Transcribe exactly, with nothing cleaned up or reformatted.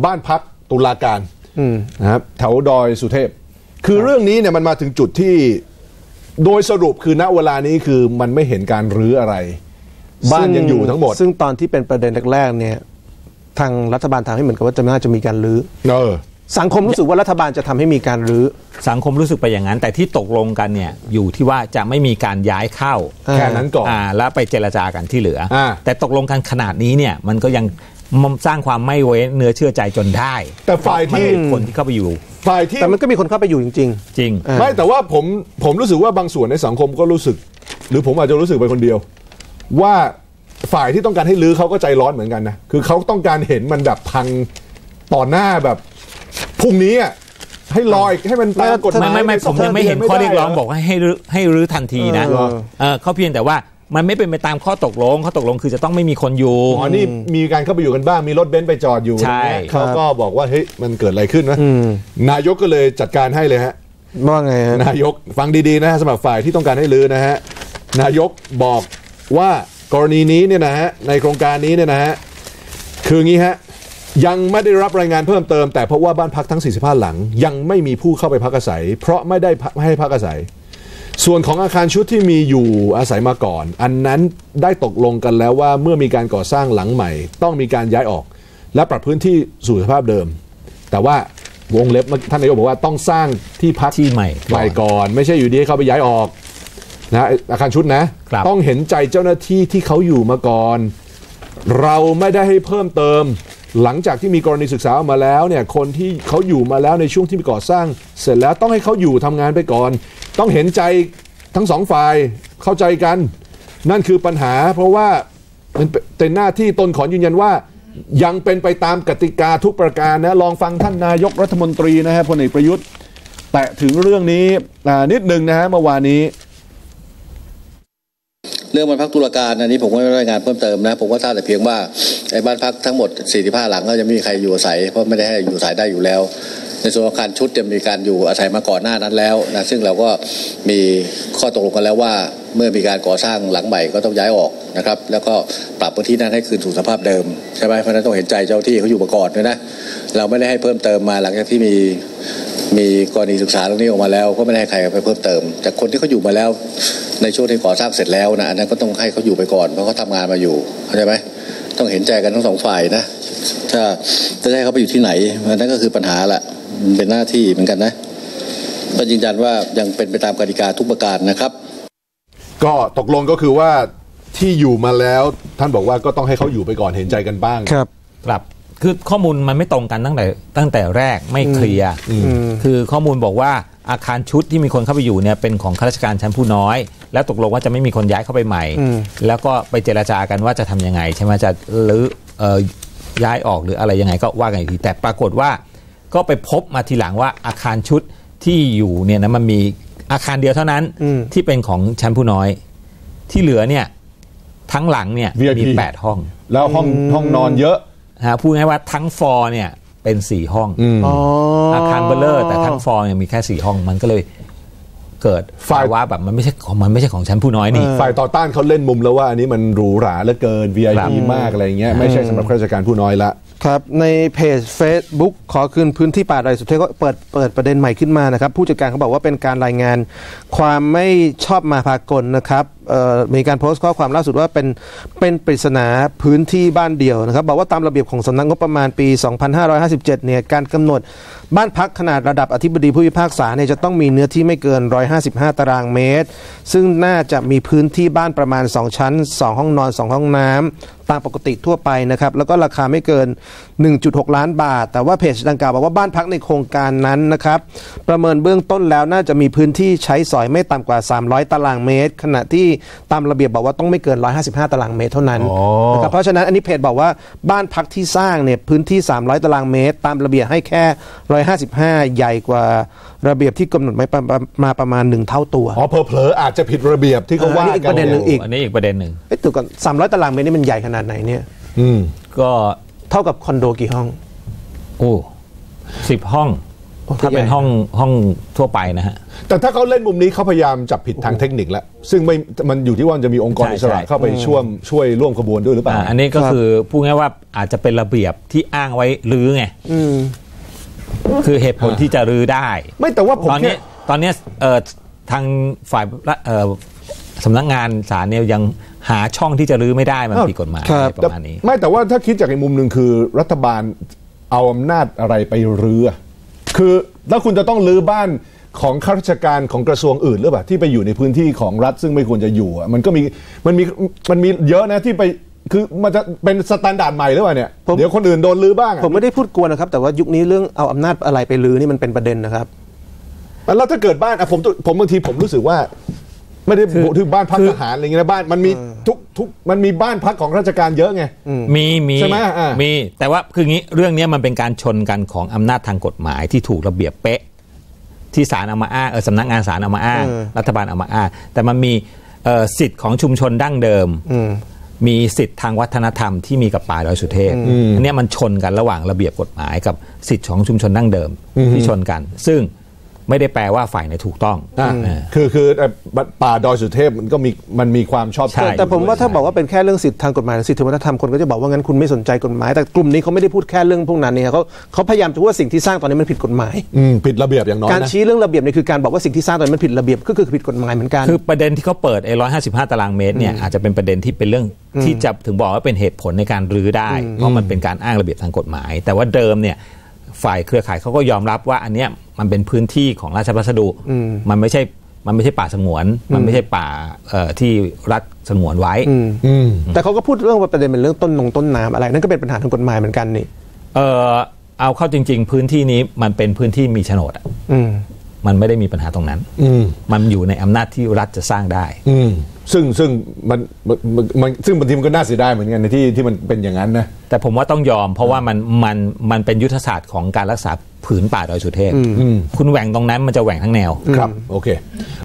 บ้านพักตุลาการนะครับแถวดอยสุเทพคือเรื่องนี้เนี่ยมันมาถึงจุดที่โดยสรุปคือณเวลานี้คือมันไม่เห็นการรื้ออะไรบ้านยังอยู่ทั้งหมดซึ่งตอนที่เป็นประเด็นแรกๆเนี่ยทางรัฐบาลทำให้เหมือนกับว่าจะน่าจะมีการรื้อเออสังคมรู้สึกว่ารัฐบาลจะทำให้มีการรื้อสังคมรู้สึกไปอย่างนั้นแต่ที่ตกลงกันเนี่ยอยู่ที่ว่าจะไม่มีการย้ายเข้าแค่นั้นก่อนอ่าแล้วไปเจรจากันที่เหลือแต่ตกลงกันขนาดนี้เนี่ยมันก็ยังสร้างความไม่ไว้เนื้อเชื่อใจจนได้แต่ฝ่ายที่คนที่เข้าไปอยู่ฝ่ายที่แต่มันก็มีคนเข้าไปอยู่จริงๆจริงไม่แต่ว่าผมผมรู้สึกว่าบางส่วนในสังคมก็รู้สึกหรือผมอาจจะรู้สึกไปคนเดียวว่าฝ่ายที่ต้องการให้รื้อเขาก็ใจร้อนเหมือนกันนะคือเขาต้องการเห็นมันแบบพังต่อหน้าแบบพรุ่งนี้ให้ลอยให้มันตามกฎหมายไม่ไม่ผมยังไม่เห็นข้อเรียกร้องบอกว่าให้รื้อให้รื้อทันทีนะเออเขาเพียงแต่ว่ามันไม่เป็นไปตามข้อตกลงข้อตกลงคือจะต้องไม่มีคนอยู่อ๋อนี่มีการเข้าไปอยู่กันบ้างมีรถเบนซ์ไปจอดอยู่ใช่เขาก็บอกว่าเฮ้ยมันเกิดอะไรขึ้นนะนายกก็เลยจัดการให้เลยฮะว่าไงฮะนายกฟังดีๆนะสำหรับฝ่ายที่ต้องการให้รื้อนะฮะนายกบอกว่ากรณีนี้เนี่ยนะฮะในโครงการนี้เนี่ยนะฮะคืองี้ฮะยังไม่ได้รับรายงานเพิ่มเติมแต่เพราะว่าบ้านพักทั้งสี่สิบห้าหลังยังไม่มีผู้เข้าไปพักอาศัยเพราะไม่ได้ให้พักอาศัยส่วนของอาคารชุดที่มีอยู่อาศัยมาก่อนอันนั้นได้ตกลงกันแล้วว่าเมื่อมีการก่อสร้างหลังใหม่ต้องมีการย้ายออกและปรับพื้นที่สู่สภาพเดิมแต่ว่าวงเล็บท่านนายกบอกว่าต้องสร้างที่พักที่ใหม่ใหม่ก่อนไม่ใช่อยู่ดีให้เขาไปย้ายออกนะอาคารชุดนะต้องเห็นใจเจ้าหน้าที่ที่เขาอยู่มาก่อนเราไม่ได้ให้เพิ่มเติมหลังจากที่มีกรณีศึกษาออกมาแล้วเนี่ยคนที่เขาอยู่มาแล้วในช่วงที่มีก่อสร้างเสร็จแล้วต้องให้เขาอยู่ทำงานไปก่อนต้องเห็นใจทั้งสองฝ่ายเข้าใจกันนั่นคือปัญหาเพราะว่าเป็นหน้าที่ตนขอยืนยันว่ายังเป็นไปตามกติกาทุกประการนะลองฟังท่านนายกรัฐมนตรีนะฮะพลเอกประยุทธ์แตะถึงเรื่องนี้นิดนึงนะฮะเมื่อวานนี้เรื่องบ้านพักตุลาการอันนี้ผมก็ไม่ได้รายงานเพิ่มเติมนะผมก็ทราบแต่เพียงว่าไอ้บ้านพักทั้งหมดสี่สิบห้าหลังก็จะไม่มีใครอยู่อาศัยเพราะไม่ได้ให้อยู่อาศัยได้อยู่แล้วในส่วนอาคารชุดจะมีการอยู่อาศัยมาก่อนหน้านั้นแล้วนะซึ่งเราก็มีข้อตกลงกันแล้วว่าเมื่อมีการก่อสร้างหลังใหม่ก็ต้องย้ายออกนะครับแล้วก็ปรับพื้นที่นั้นให้คืนสู่สภาพเดิมใช่ไหมเพราะฉะนั้นต้องเห็นใจเจ้าที่เขาอยู่มาก่อนด้วยนะเราไม่ได้ให้เพิ่มเติมมาหลังจากที่มีมีกรณีศึกษาเรื่องนี้ออกมาแล้วก็ไม่ได้ให้ใครไปเพิ่มเติมแต่คนที่เขาอยู่มาแล้วในช่วงที่ก่อสร้างเสร็จแล้วนะอันนั้นก็ต้องให้เขาอยู่ไปก่อนเพราะเขาทำงานมาอยู่เข้าใจไหมต้องเห็นใจกันทั้งสองฝ่ายนะถ้าจะให้เขาไปอยู่ที่ไหนนั่นก็คือปัญหาละเป็นหน้าที่เหมือนกันนะก็ยืนยันว่ายังเป็นไปตามกติกาทุกประการนะครับก็ตกลงก็คือว่าที่อยู่มาแล้วท่านบอกว่าก็ต้องให้เขาอยู่ไปก่อนเห็นใจกันบ้างครับครับคือข้อมูลมันไม่ตรงกันตั้งแต่ตั้งแต่แรกไม่เคลียร์คือข้อมูลบอกว่าอาคารชุดที่มีคนเข้าไปอยู่เนี่ยเป็นของข้าราชการชั้นผู้น้อยแล้วตกลงว่าจะไม่มีคนย้ายเข้าไปใหม่แล้วก็ไปเจรจากันว่าจะทำยังไงใช่ไหมจะหรือเอ่อย้ายออกหรืออะไรยังไงก็ว่ากันอีกทีแต่ปรากฏว่าก็ไปพบมาทีหลังว่าอาคารชุดที่อยู่เนี่ยนะมันมีอาคารเดียวเท่านั้นที่เป็นของชั้นผู้น้อยที่เหลือเนี่ยทั้งหลังเนี่ยมีแปดห้องแล้วห้องห้องนอนเยอะฮะพูดง่ายว่าทั้งฟอร์เนี่ยเป็นสี่ห้องอาคารเบลเลอร์แต่ทั้งฟอร์เนี่ยมีแค่สี่ห้องมันก็เลยเกิดฝ่ายว่าแบบมันไม่ใช่ของมันไม่ใช่ของชั้นผู้น้อยนี่ฝ่ายต่อต้านเขาเล่นมุมแล้วว่าอันนี้มันหรูหราเหลือเกิน วี ไอ พี มากอะไรเงี้ยไม่ใช่สำหรับข้าราชการผู้น้อยละครับในเพจ Facebook ขอคืนพื้นที่ป่าดอยสุเทพก็เปิดเปิดประเด็นใหม่ขึ้นมานะครับผู้จัดการเขาบอกว่าเป็นการรายงานความไม่ชอบมาพากลนะครับมีการโพสต์ข้อความล่าสุดว่าเป็นเป็นปริศนาพื้นที่บ้านเดี่ยวนะครับบอกว่าตามระเบียบของสำนักงบประมาณปีสองพันห้าร้อยห้าสิบเจ็ดเนี่ยการกำหนดบ้านพักขนาดระดับอธิบดีผู้พิพากษาเนี่ยจะต้องมีเนื้อที่ไม่เกินหนึ่งร้อยห้าสิบห้าตารางเมตรซึ่งน่าจะมีพื้นที่บ้านประมาณสองชั้นสองห้องนอนสองห้องน้ำตามปกติทั่วไปนะครับแล้วก็ราคาไม่เกิน หนึ่งจุดหก ล้านบาทแต่ว่าเพจดังกล่าวบอกว่าบ้านพักในโครงการนั้นนะครับประเมินเบื้องต้นแล้วน่าจะมีพื้นที่ใช้สอยไม่ต่ำกว่าสามร้อยตารางเมตรขณะที่ตามระเบียบบอกว่าต้องไม่เกินหนึ่งร้อยห้าสิบห้าตารางเมตรเท่านั้นนะครับเพราะฉะนั้นอันนี้เพจบอกว่าบ้านพักที่สร้างเนี่ยพื้นที่สามร้อยตารางเมตรตามระเบียบให้แค่หนึ่งร้อยห้าสิบห้าใหญ่กว่าระเบียบที่กำหนดไว้มาประมาณหนึ่งเท่าตัวอ๋อเผลอๆอาจจะผิดระเบียบที่เขาว่ากันอีกประเด็นนึงอีกอันนี้อีกประเด็นนึงไอ้ตัวก่อนสามร้อยตารางเมตรนี่มันใหญ่ขนาดไหนเนี่ยอืมก็เท่ากับคอนโดกี่ห้องโอ้สิบห้องโถ้าเป็นห้องห้องทั่วไปนะฮะแต่ถ้าเขาเล่นมุมนี้เขาพยายามจับผิดทางเทคนิคแล้วซึ่งไม่มันอยู่ที่ว่าจะมีองค์กรอิสระเข้าไปช่วยช่วยร่วมขบวนด้วยหรือเปล่าอันนี้ก็คือพูดง่ายว่าอาจจะเป็นระเบียบที่อ้างไว้รื้อไงคือเหตุผลที่จะรื้อได้ไม่แต่ว่าผมตอนนี้ตอนนี้ทางฝ่ายสำนักงานศาลเนี่ยยังหาช่องที่จะรื้อไม่ได้มันผิดกฎหมายประมาณนี้ไม่แต่ว่าถ้าคิดจากอีกมุมหนึ่งคือรัฐบาลเอาอำนาจอะไรไปรื้อคือแล้วคุณจะต้องรื้อบ้านของข้าราชการของกระทรวงอื่นหรือเปล่าที่ไปอยู่ในพื้นที่ของรัฐซึ่งไม่ควรจะอยู่มันก็มีมันมีมันมีเยอะนะที่ไปคือมันจะเป็นสแตนดาร์ดใหม่หรือเปล่าเนี่ยเดี๋ยวคนอื่นโดนรื้อบ้างผมไม่ได้พูดกวนนะครับแต่ว่ายุคนี้เรื่องเอาอำนาจอะไรไปรื้อนี่มันเป็นประเด็นนะครับแล้วถ้าเกิดบ้านผมผมบางทีผมรู้สึกว่าไม่ได้พูดถึงบ้านพักทหารอะไรเงี้ยบ้านมันมีทุกทุกมันมีบ้านพักของราชการเยอะไงมีมีใช่ไหมมีแต่ว่าคืองี้เรื่องนี้มันเป็นการชนกันของอำนาจทางกฎหมายที่ถูกระเบียบเป๊ะที่ศาลเอามาอ้างเออสำนักงานศาลเอามาอ้างรัฐบาลเอามาอ้างแต่มันมีสิทธิ์ของชุมชนดั้งเดิมมีสิทธิ์ทางวัฒนธรรมที่มีกับป่าดอยสุเทพอันนี้มันชนกันระหว่างระเบียบกฎหมายกับสิทธิ์ของชุมชนดั้งเดิมที่ชนกันซึ่งไม่ได้แปลว่าฝ่ายไหนถูกต้องคือคือป่าดอยสุเทพมันก็มีมันมีความชอบธรรมแต่ผมว่าถ้าบอกว่าเป็นแค่เรื่องสิทธิทางกฎหมายสิทธิวัฒนธรรมคนก็จะบอกว่างั้นคุณไม่สนใจกฎหมายแต่กลุ่มนี้เขาไม่ได้พูดแค่เรื่องพวกนั้นเนี่ยเขาเขาพยายามจะพูดว่าสิ่งที่สร้างตอนนี้มันผิดกฎหมายผิดระเบียบอย่างน้อยการชี้เรื่องระเบียบนี่คือการบอกว่าสิ่งที่สร้างตอนนี้มันผิดระเบียบก็คือผิดกฎหมายเหมือนกันคือประเด็นที่เขาเปิดไอ้ร้อยห้าสิบห้าตารางเมตรเนี่ยอาจจะเป็นประเด็นที่เป็นเรื่องที่จะถึงบอกว่าเป็นเหตุผลในการรื้อได้เพราะมันเป็นการอ้างระเบียบทางกฎหมายแต่ว่าเดิมเนี่ยฝ่ายเครือข่ายเขาก็ยอมรับว่าอันเนี้ยมันเป็นพื้นที่ของราชพัสดุมันไม่ใช่มันไม่ใช่ป่าสงวนมันไม่ใช่ป่าที่รัฐสงวนไว้แต่เขาก็พูดเรื่องว่าประเด็นเป็นเรื่องต้นนงต้นน้ำอะไรนั่นก็เป็นปัญหาทางกฎหมายเหมือนกันนี่เออเอาเข้าจริงๆพื้นที่นี้มันเป็นพื้นที่มีโฉนดอ่ะมันไม่ได้มีปัญหาตรงนั้นมันอยู่ในอำนาจที่รัฐจะสร้างได้ซึ่งซึ่งมันมันซึ่งบางทีมันก็น่าเสียดายเหมือนกันในที่ที่มันเป็นอย่างนั้นนะแต่ผมว่าต้องยอมเพราะว่ามันมันมันเป็นยุทธศาสตร์ของการรักษาผืนป่าดอยสุเทพคุณแหว่งตรงนั้นมันจะแหว่งทั้งแนวครับโอเค